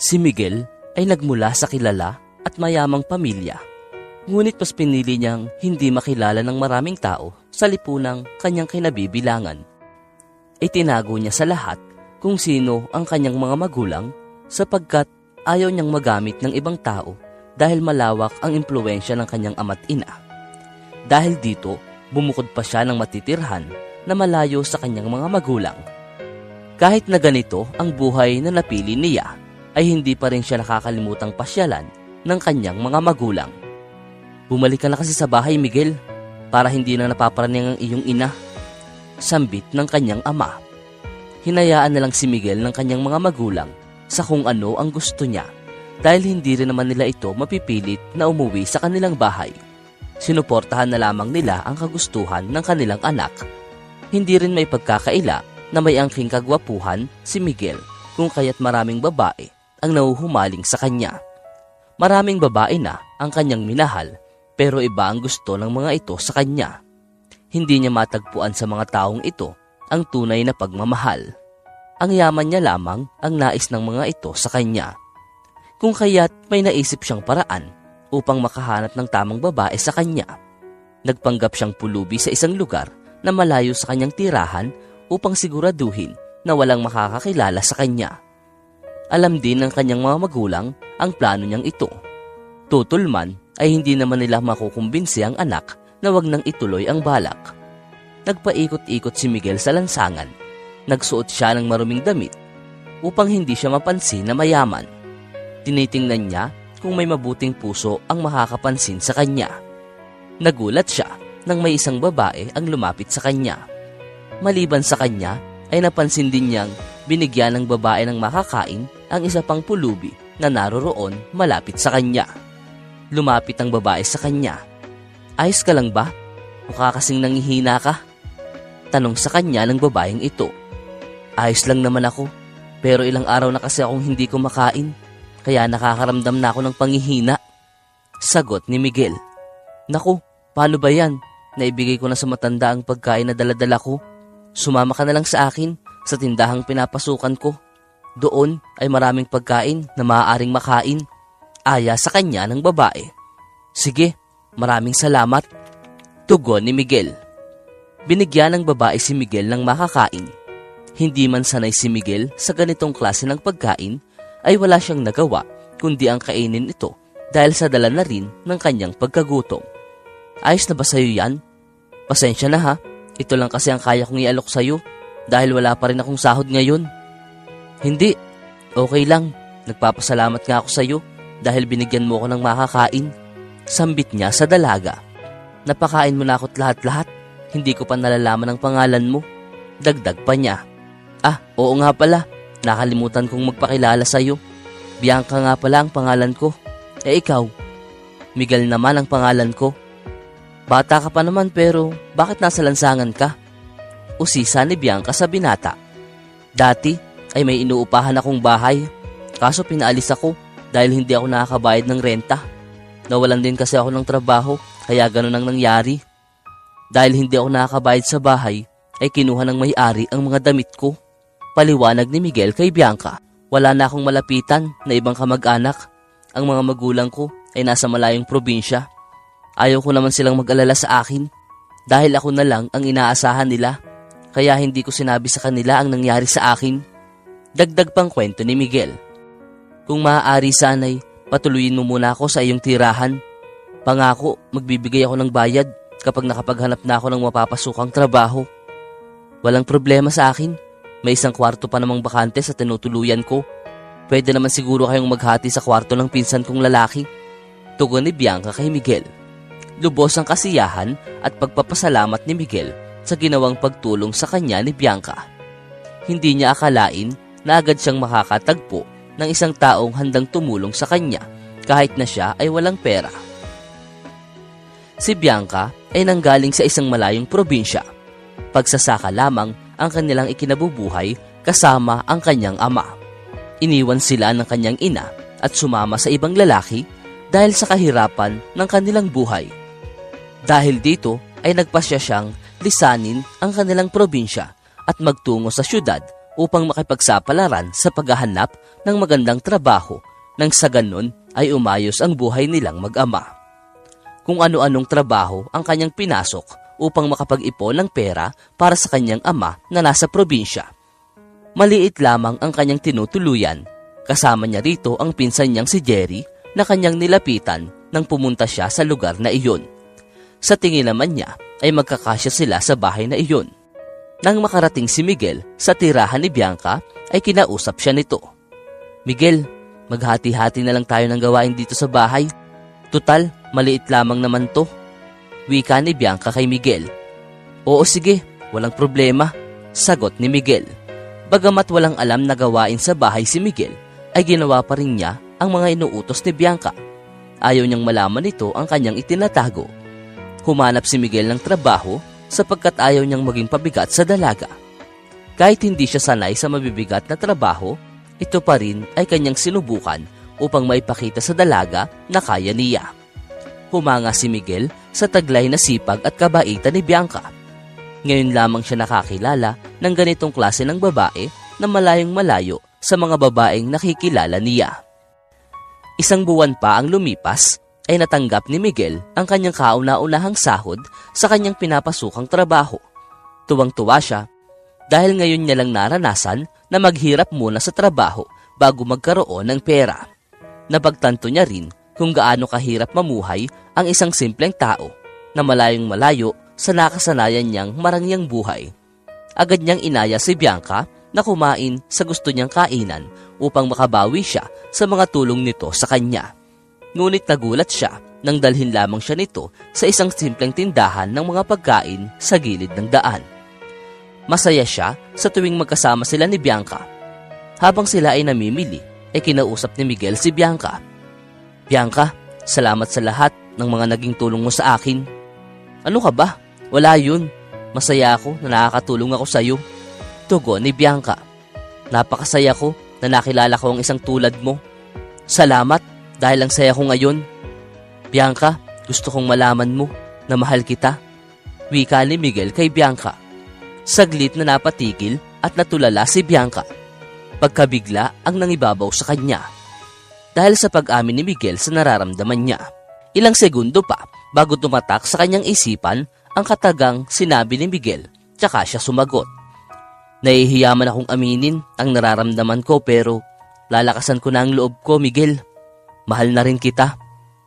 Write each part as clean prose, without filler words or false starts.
Si Miguel ay nagmula sa kilala at mayamang pamilya. Ngunit mas pinili niyang hindi makilala ng maraming tao sa lipunang kanyang kinabibilangan. Itinago niya sa lahat kung sino ang kanyang mga magulang sapagkat ayaw niyang magamit ng ibang tao dahil malawak ang impluwensya ng kanyang ama't ina. Dahil dito, bumukod pa siya ng matitirhan na malayo sa kanyang mga magulang. Kahit na ganito ang buhay na napili niya, ay hindi pa rin siya nakakalimutang pasyalan ng kanyang mga magulang. Bumalik ka na kasi sa bahay, Miguel, para hindi na napaparaning ang iyong ina. Sambit ng kanyang ama. Hinayaan na lang si Miguel ng kanyang mga magulang sa kung ano ang gusto niya dahil hindi rin naman nila ito mapipilit na umuwi sa kanilang bahay. Sinuportahan na lamang nila ang kagustuhan ng kanilang anak. Hindi rin may pagkakaila na may angking kagwapuhan si Miguel kung kaya't maraming babae ang nauhumaling sa kanya. Maraming babae na ang kanyang minahal pero iba ang gusto ng mga ito sa kanya. Hindi niya matagpuan sa mga taong ito ang tunay na pagmamahal. Ang yaman niya lamang ang nais ng mga ito sa kanya. Kung kaya't may naisip siyang paraan upang makahanap ng tamang babae sa kanya. Nagpanggap siyang pulubi sa isang lugar na malayo sa kanyang tirahan upang siguraduhin na walang makakakilala sa kanya. Alam din ng kanyang mga magulang ang plano niyang ito. Tutulman ay hindi naman nila makukumbinsi ang anak na wag nang ituloy ang balak. Nagpaikot-ikot si Miguel sa lansangan. Nagsuot siya ng maruming damit upang hindi siya mapansin na mayaman. Tinitingnan niya kung may mabuting puso ang makakapansin sa kanya. Nagulat siya nang may isang babae ang lumapit sa kanya. Maliban sa kanya ay napansin din niyang binigyan ng babae ng makakain ang isa pang pulubi na naroroon malapit sa kanya. Lumapit ang babae sa kanya. Ayos ka lang ba? Mukha kasing nangihina ka. Tanong sa kanya ng babaeng ito. Ayos lang naman ako, pero ilang araw na kasi akong hindi kumakain, kaya nakakaramdam na ako ng panghihina. Sagot ni Miguel. Naku, paano ba yan? Naibigay ko na sa matanda ang pagkain na daladala ko. Sumama ka na lang sa akin sa tindahang pinapasukan ko. Doon ay maraming pagkain na maaaring makain. Aya sa kanya ng babae. Sige, maraming salamat. Tugon ni Miguel. Binigyan ng babae si Miguel ng makakain. Hindi man sanay si Miguel sa ganitong klase ng pagkain, ay wala siyang nagawa kundi ang kainin ito dahil sa dala na rin ng kanyang pagkagutom. Ayos na ba sa'yo yan? Pasensya na ha, ito lang kasi ang kaya kong ialok sa'yo dahil wala pa rin akong sahod ngayon. Hindi, okay lang, nagpapasalamat nga ako sa'yo dahil binigyan mo ako ng makakain. Sambit niya sa dalaga. Napakain mo na ako't lahat-lahat, hindi ko pa nalalaman ang pangalan mo. Dagdag pa niya. Ah, oo nga pala, nakalimutan kong magpakilala sa'yo. Bianca nga pala ang pangalan ko. Ikaw? Miguel naman ang pangalan ko. Bata ka pa naman pero bakit nasa lansangan ka? Usisa ni Bianca sa binata. Dati ay may inuupahan akong bahay, kaso pinaalis ako dahil hindi ako nakakabayad ng renta. Nawalan din kasi ako ng trabaho kaya ganun ang nangyari. Dahil hindi ako nakakabayad sa bahay ay kinuha ng may-ari ang mga damit ko. Paliwanag ni Miguel kay Bianca. Wala na akong malapitan na ibang kamag-anak. Ang mga magulang ko ay nasa malayong probinsya. Ayaw ko naman silang mag-alala sa akin dahil ako na lang ang inaasahan nila. Kaya hindi ko sinabi sa kanila ang nangyari sa akin. Dagdag pang kwento ni Miguel. Kung maaari sana'y patuloyin mo muna ako sa iyong tirahan. Pangako, magbibigay ako ng bayad kapag nakapaghanap na ako ng mapapasukang trabaho. Walang problema sa akin. May isang kwarto pa namang bakante sa tinutuluyan ko. Pwede naman siguro kayong maghati sa kwarto ng pinsan kong lalaki. Tugon ni Bianca kay Miguel. Lubos ang kasiyahan at pagpapasalamat ni Miguel sa ginawang pagtulong sa kanya ni Bianca. Hindi niya akalain na agad siyang makakatagpo ng isang taong handang tumulong sa kanya kahit na siya ay walang pera. Si Bianca ay nanggaling sa isang malayong probinsya. Pagsasaka lamang ang kanilang ikinabubuhay kasama ang kanyang ama. Iniwan sila ng kanyang ina at sumama sa ibang lalaki dahil sa kahirapan ng kanilang buhay. Dahil dito ay nagpasya siyang lisanin ang kanilang probinsya at magtungo sa syudad upang makipagsapalaran sa paghahanap ng magandang trabaho nang sa ganun ay umayos ang buhay nilang mag-ama. Kung ano-anong trabaho ang kanyang pinasok upang makapag-ipon ng pera para sa kanyang ama na nasa probinsya. Maliit lamang ang kanyang tinutuluyan. Kasama niya rito ang pinsan niyang si Jerry na kanyang nilapitan nang pumunta siya sa lugar na iyon. Sa tingin naman niya ay magkakasya sila sa bahay na iyon. Nang makarating si Miguel sa tirahan ni Bianca ay kinausap siya nito. "Miguel, maghati-hati na lang tayo ng gawain dito sa bahay. Tutal, maliit lamang naman to." Wika ni Bianca kay Miguel. "Oo sige, walang problema," sagot ni Miguel. Bagamat walang alam na gawain sa bahay si Miguel, ay ginawa pa rin niya ang mga inuutos ni Bianca. Ayaw niyang malaman nito ang kanyang itinatago. Humanap si Miguel ng trabaho sapagkat ayaw niyang maging pabigat sa dalaga. Kahit hindi siya sanay sa mabibigat na trabaho, ito pa rin ay kanyang sinubukan upang maipakita sa dalaga na kaya niya. Humanga si Miguel sa taglay na sipag at kabaitan ni Bianca. Ngayon lamang siya nakakilala ng ganitong klase ng babae na malayong malayo sa mga babaeng nakikilala niya. Isang buwan pa ang lumipas ay natanggap ni Miguel ang kanyang kauna-unahang sahod sa kanyang pinapasukang trabaho. Tuwang-tuwa siya dahil ngayon niya lang naranasan na maghirap muna sa trabaho bago magkaroon ng pera. Napagtanto niya rin kung gaano kahirap mamuhay ang isang simpleng tao na malayong malayo sa nakasanayan niyang marangyang buhay. Agad niyang inaya si Bianca na kumain sa gusto niyang kainan upang makabawi siya sa mga tulong nito sa kanya. Ngunit nagulat siya nang dalhin lamang siya nito sa isang simpleng tindahan ng mga pagkain sa gilid ng daan. Masaya siya sa tuwing magkasama sila ni Bianca. Habang sila ay namimili, ay kinausap ni Miguel si Bianca. "Bianca, salamat sa lahat ng mga naging tulong mo sa akin." "Ano ka ba? Wala yun. Masaya ako na nakakatulong ako sa iyo," tugon ni Bianca. "Napakasaya ko na nakilala ko ang isang tulad mo. Salamat dahil ang saya ko ngayon. Bianca, gusto kong malaman mo na mahal kita," wika ni Miguel kay Bianca. Saglit na napatigil at natulala si Bianca. Pagkabigla ang nangibabaw sa kanya dahil sa pag-amin ni Miguel sa nararamdaman niya. Ilang segundo pa bago tumatak sa kanyang isipan ang katagang sinabi ni Miguel, tsaka siya sumagot. "Nahihiyaman akong aminin ang nararamdaman ko pero lalakasan ko na ang loob ko, Miguel. Mahal na rin kita."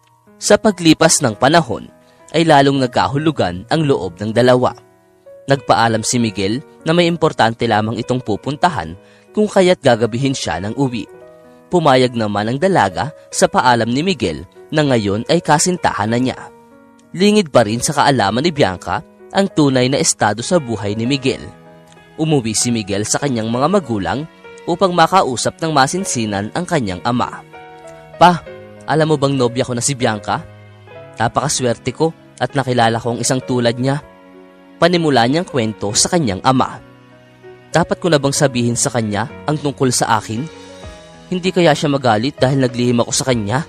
Sa paglipas ng panahon ay lalong nagkahulugan ang loob ng dalawa. Nagpaalam si Miguel na may importante lamang itong pupuntahan kung kaya't gagabihin siya ng uwi. Pumayag naman ang dalaga sa paalam ni Miguel na ngayon ay kasintahan na niya. Lingid pa rin sa kaalaman ni Bianca ang tunay na estado sa buhay ni Miguel. Umuwi si Miguel sa kanyang mga magulang upang makausap ng masinsinan ang kanyang ama. "Pa, alam mo bang nobya ko na si Bianca? Napakaswerte ko at nakilala ko ang isang tulad niya." Panimula niyang kwento sa kanyang ama. "Dapat ko na bang sabihin sa kanya ang tungkol sa akin? Hindi kaya siya magalit dahil naglihim ako sa kanya?"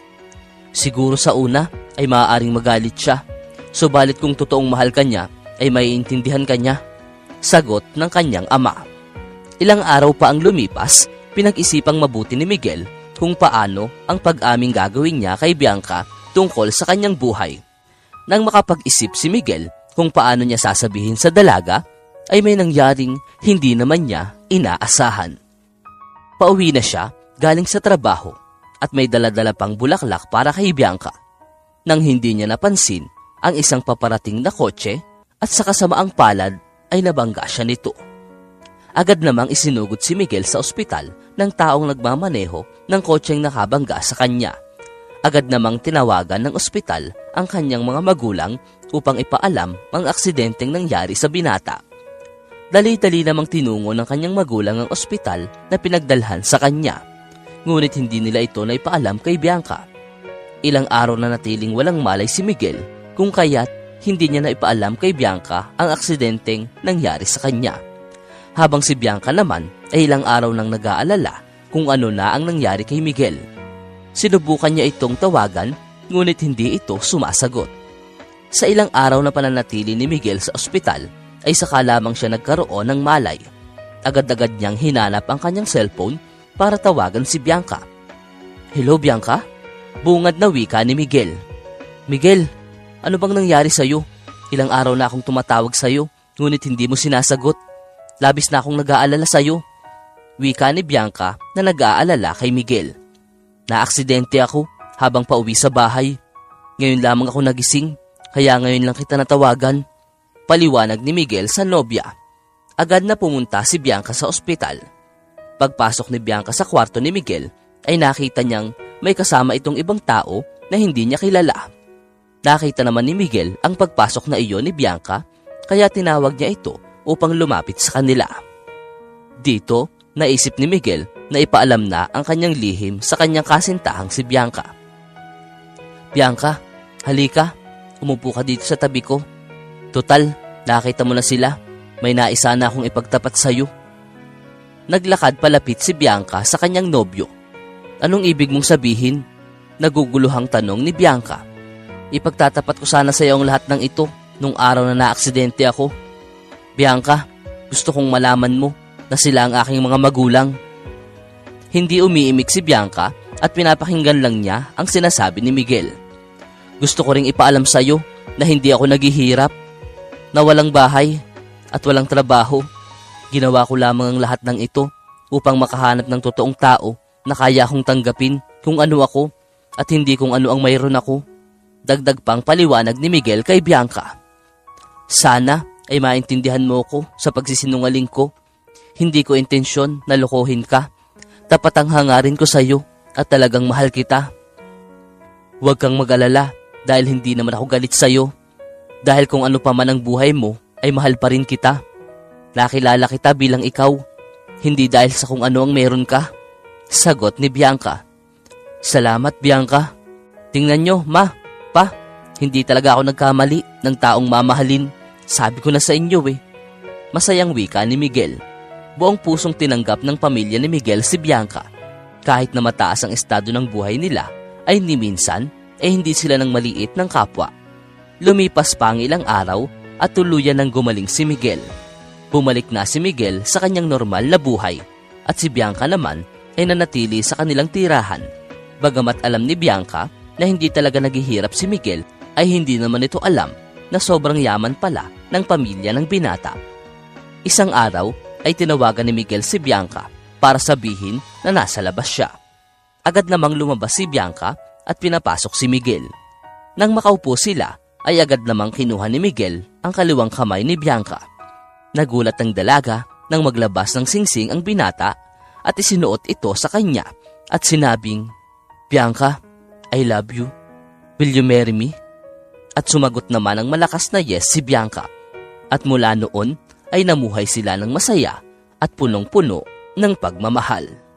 "Siguro sa una ay maaaring magalit siya. Subalit kung totoong mahal ka niya ay maiintindihan ka niya," sagot ng kanyang ama. Ilang araw pa ang lumipas, pinag-isipang mabuti ni Miguel kung paano ang pag-aming gagawin niya kay Bianca tungkol sa kanyang buhay. Nang makapag-isip si Miguel kung paano niya sasabihin sa dalaga, ay may nangyaring hindi naman niya inaasahan. Pauwi na siya galing sa trabaho at may dala-dala pang bulaklak para kay Bianca. Nang hindi niya napansin ang isang paparating na kotse at sa kasamaang palad ay nabangga siya nito. Agad namang isinugod si Miguel sa ospital ng taong nagmamaneho ng kotseng nakabangga sa kanya. Agad namang tinawagan ng ospital ang kanyang mga magulang upang ipaalam ang aksidenteng nangyari sa binata. Dali-dali namang tinungo ng kanyang magulang ang ospital na pinagdalhan sa kanya. Ngunit hindi nila ito na ipaalam kay Bianca. Ilang araw na natiling walang malay si Miguel kung kaya't hindi niya na ipaalam kay Bianca ang aksidenteng nangyari sa kanya. Habang si Bianca naman ay ilang araw nang nag-aalala kung ano na ang nangyari kay Miguel. Sinubukan niya itong tawagan ngunit hindi ito sumasagot. Sa ilang araw na pananatili ni Miguel sa ospital ay saka lamang siya nagkaroon ng malay. Agad-agad niyang hinanap ang kanyang cellphone para tawagan si Bianca. "Hello, Bianca?" Bungad na wika ni Miguel. "Miguel, ano bang nangyari sa'yo? Ilang araw na akong tumatawag sa'yo, ngunit hindi mo sinasagot. Labis na akong nag-aalala sa'yo." Wika ni Bianca na nag-aalala kay Miguel. "Naaksidente ako habang pauwi sa bahay. Ngayon lamang ako nagising, kaya ngayon lang kita natawagan." Paliwanag ni Miguel sa nobya. Agad na pumunta si Bianca sa ospital. Pagpasok ni Bianca sa kwarto ni Miguel, ay nakita niyang may kasama itong ibang tao na hindi niya kilala. Nakita naman ni Miguel ang pagpasok na iyon ni Bianca, kaya tinawag niya ito upang lumapit sa kanila. Dito, naisip ni Miguel na ipaalam na ang kanyang lihim sa kanyang kasintahang si Bianca. "Bianca, halika, umupo ka dito sa tabi ko. Total, nakita mo na sila. May naisa na akong ipagtapat sa'yo." Naglakad palapit si Bianca sa kanyang nobyo. "Anong ibig mong sabihin?" Naguguluhang tanong ni Bianca. "Ipagtatapat ko sana sa iyo ang lahat ng ito nung araw na naaksidente ako. Bianca, gusto kong malaman mo na sila ang aking mga magulang." Hindi umiimik si Bianca at pinapakinggan lang niya ang sinasabi ni Miguel. "Gusto ko ring ipaalam sa iyo na hindi ako naghihirap, na walang bahay at walang trabaho. Ginawa ko lamang ang lahat ng ito upang makahanap ng totoong tao na kaya akong tanggapin kung ano ako at hindi kung ano ang mayroon ako." Dagdag pang paliwanag ni Miguel kay Bianca. "Sana ay maintindihan mo ko sa pagsisinungaling ko. Hindi ko intensyon na lokohin ka. Tapat ang hangarin ko sa iyo at talagang mahal kita. Huwag kang mag-alala dahil hindi naman ako galit sa iyo. Dahil kung ano pa man ang buhay mo ay mahal pa rin kita. Nakilala kita bilang ikaw, hindi dahil sa kung ano ang meron ka." Sagot ni Bianca. "Salamat, Bianca. Tingnan nyo, ma, pa, hindi talaga ako nagkamali ng taong mamahalin. Sabi ko na sa inyo eh." Masayang wika ni Miguel. Buong pusong tinanggap ng pamilya ni Miguel si Bianca. Kahit na mataas ang estado ng buhay nila, ay ni minsan hindi sila nang maliit ng kapwa. Lumipas pa ang ilang araw at tuluyan nang gumaling si Miguel. Bumalik na si Miguel sa kanyang normal na buhay at si Bianca naman ay nanatili sa kanilang tirahan. Bagamat alam ni Bianca na hindi talaga naghihirap si Miguel, ay hindi naman ito alam na sobrang yaman pala ng pamilya ng binata. Isang araw ay tinawagan ni Miguel si Bianca para sabihin na nasa labas siya. Agad namang lumabas si Bianca at pinapasok si Miguel. Nang makaupo sila, ay agad namang kinuha ni Miguel ang kaliwang kamay ni Bianca. Nagulat ang dalaga nang maglabas ng singsing ang binata at isinuot ito sa kanya at sinabing, "Bianca, I love you. Will you marry me?" At sumagot naman ang malakas na yes si Bianca. At mula noon ay namuhay sila ng masaya at punong-puno ng pagmamahal.